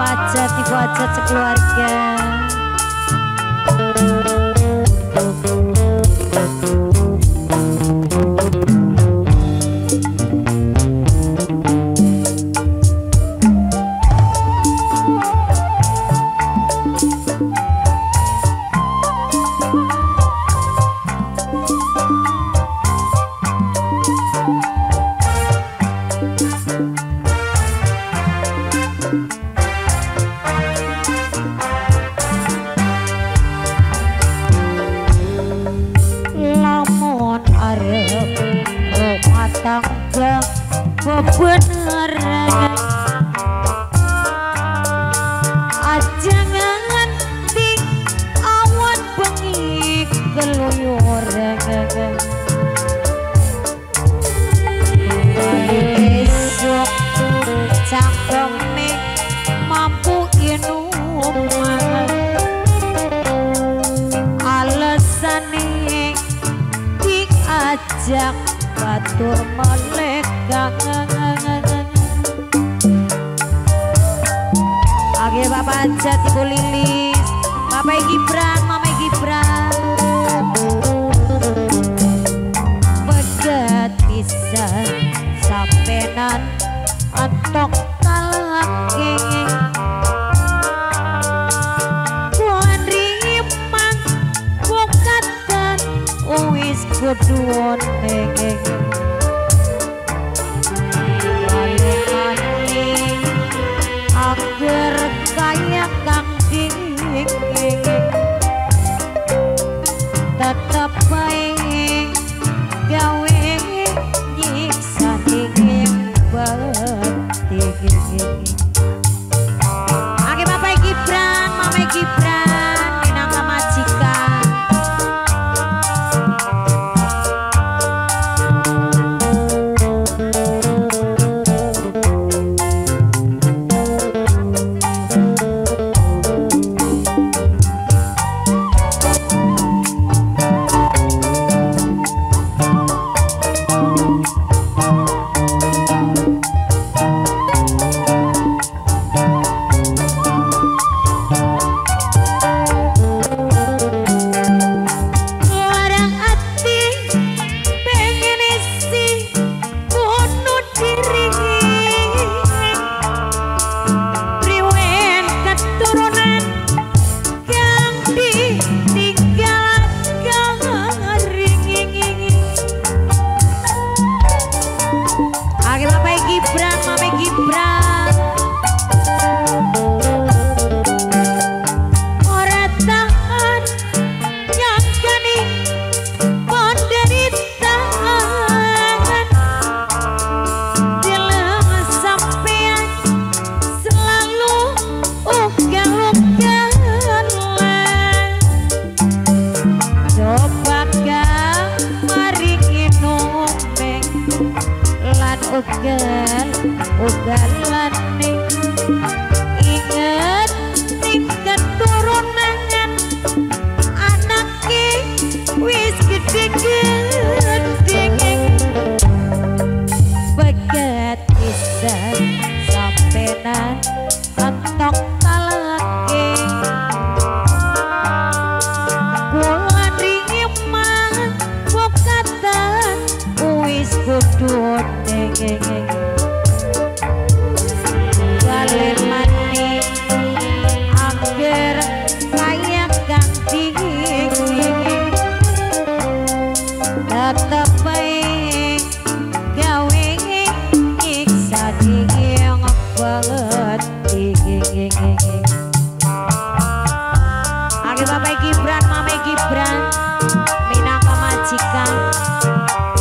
pajat ibu hajat sekeluarga. Tangga kebenaran aja nganti awan bengi keluyur besok cangkeme mampu inuman alesane diajak batur melekang Age Bapak Hajat Ibu Lilis Bapak Gibran Mama Gibran pegat pisan sampenan antok kalake kuan rimang bokatan wis kuduon nege agar kaya kang dingin tetep baik gawe nyiksa dingin batin Age Bapak Gibran Mama Gibran minangka majikan ugalan ning inget ning keturunan anake wis gede-gede pegat pisan sampenan antok kalake kulan rimang bokatan wis kudu nege tetep baik gawe nyiksa dingin banget Age Bapak Gibran Mama Gibran minangka majikan